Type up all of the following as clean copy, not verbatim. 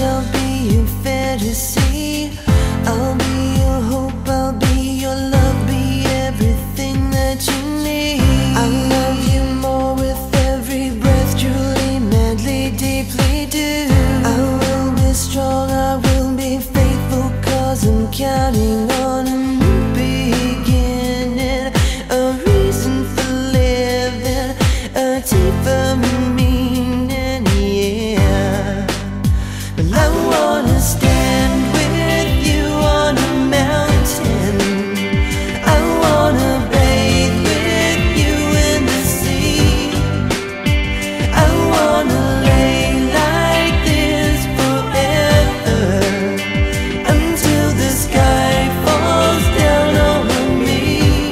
I'll be your fantasy. I'll be your hope, I'll be your love, be everything that you need. I'll love you more with every breath, truly, madly, deeply do. I will be strong, I will be faithful, 'cause I'm counting on a new beginning, a reason for living, a deeper meaning, yeah. Well, I wanna stand with you on a mountain. I wanna bathe with you in the sea. I wanna lay like this forever, until the sky falls down over me.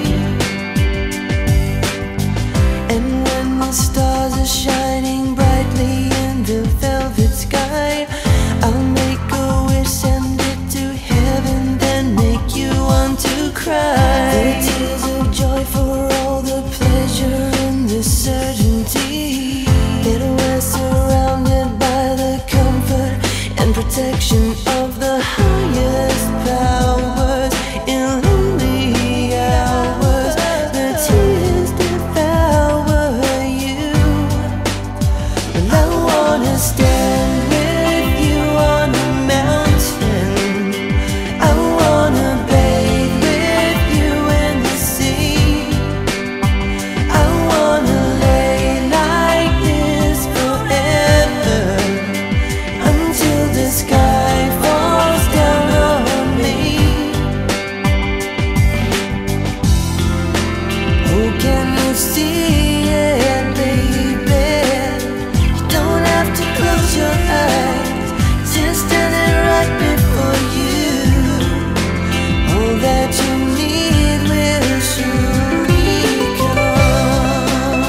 And when the stars are shining brightly in the velvet sky, I'll make a wish, send it to heaven, then make you want to cry. The tears of joy for all the pleasure and the certainty that we're surrounded by the comfort and protection of the highest powers. In lonely hours, the tears devour you. Well, I wanna stand with you on a mountain. I wanna bathe with you in the sea. I wanna lay like this forever, until the sky falls down on me. Oh, can you see it, baby? You don't have to close your eyes, just standing right before you. All that you need will surely come.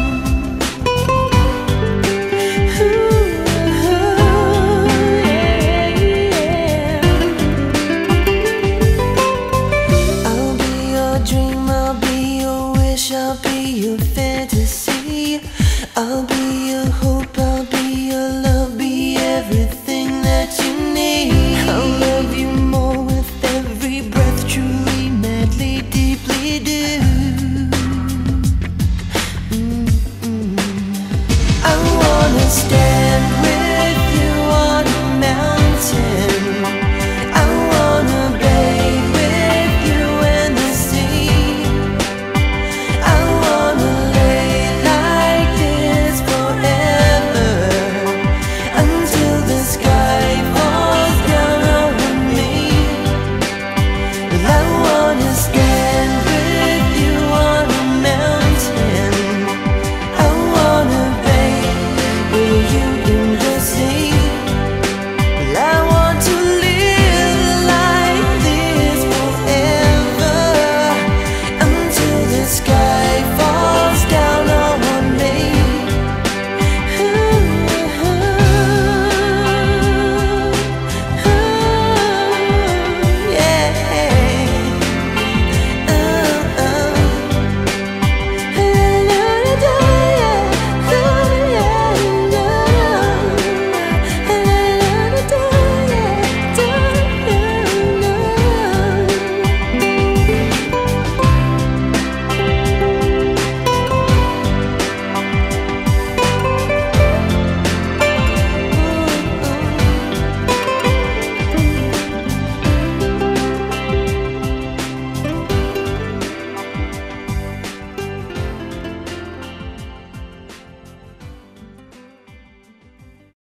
Ooh, yeah. I'll be your dream, I'll be your wish, I'll be your fantasy. I'll be your hope, I'll be your love, be everything